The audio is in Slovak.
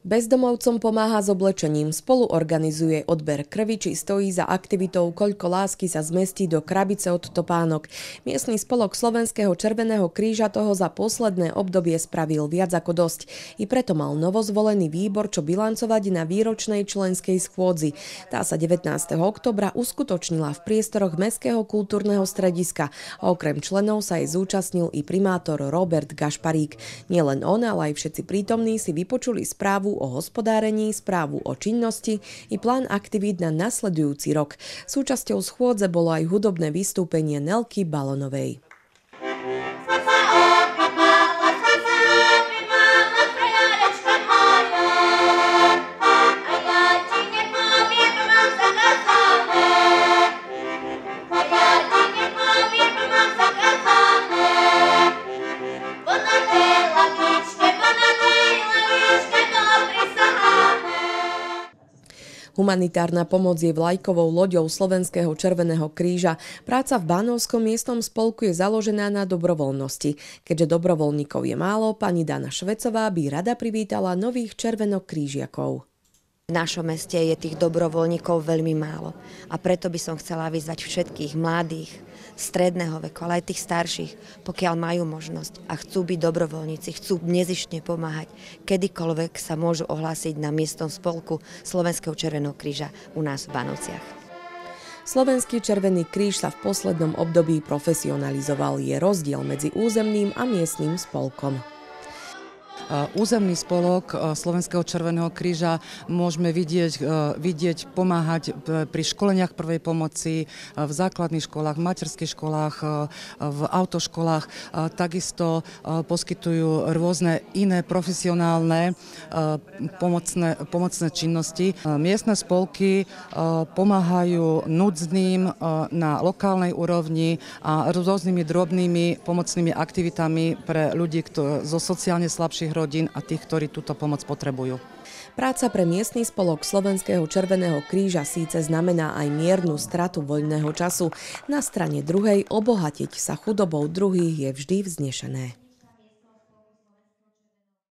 Bezdomovcom pomáha s oblečením, spolu organizuje odber krvi či stojí za aktivitou Koľko lásky sa zmestí do krabice od topánok. Miestny spolok Slovenského Červeného kríža toho za posledné obdobie spravil viac ako dosť. I preto mal novozvolený výbor čo bilancovať na výročnej členskej schôdzi. Tá sa 19. októbra uskutočnila v priestoroch Mestského kultúrneho strediska a okrem členov sa jej zúčastnil i primátor Robert Gašparík. Nielen on, ale aj všetci prítomní si vypočuli správu o hospodárení, správu o činnosti i plán aktivít na nasledujúci rok. Súčasťou schôdze bolo aj hudobné vystúpenie Nelky Balonovej. Humanitárna pomoc je vlajkovou loďou Slovenského Červeného kríža. Práca v Banovskom miestnom spolku je založená na dobrovoľnosti. Keďže dobrovoľníkov je málo, pani Dana Švecová by rada privítala nových červenokrížiakov. V našom meste je tých dobrovoľníkov veľmi málo a preto by som chcela vyzvať všetkých mladých, stredného veku, ale aj tých starších, pokiaľ majú možnosť a chcú byť dobrovoľníci, chcú nezištne pomáhať, kedykoľvek sa môžu ohlásiť na miestnom spolku Slovenského Červeného kríža u nás v Banovciach. Slovenský Červený kríž sa v poslednom období profesionalizoval. Je rozdiel medzi územným a miestnym spolkom. Územný spolok Slovenského Červeného kríža môžeme vidieť pomáhať pri školeniach prvej pomoci v základných školách, v materských školách, v autoškolách. Takisto poskytujú rôzne iné profesionálne pomocné činnosti. Miestne spolky pomáhajú núdznym na lokálnej úrovni a rôznymi drobnými pomocnými aktivitami pre ľudí zo sociálne slabších rodín a tých, ktorí túto pomoc potrebujú. Práca pre miestny spolok Slovenského Červeného kríža síce znamená aj miernu stratu voľného času. Na strane druhej obohatiť sa chudobou druhých je vždy vznešené.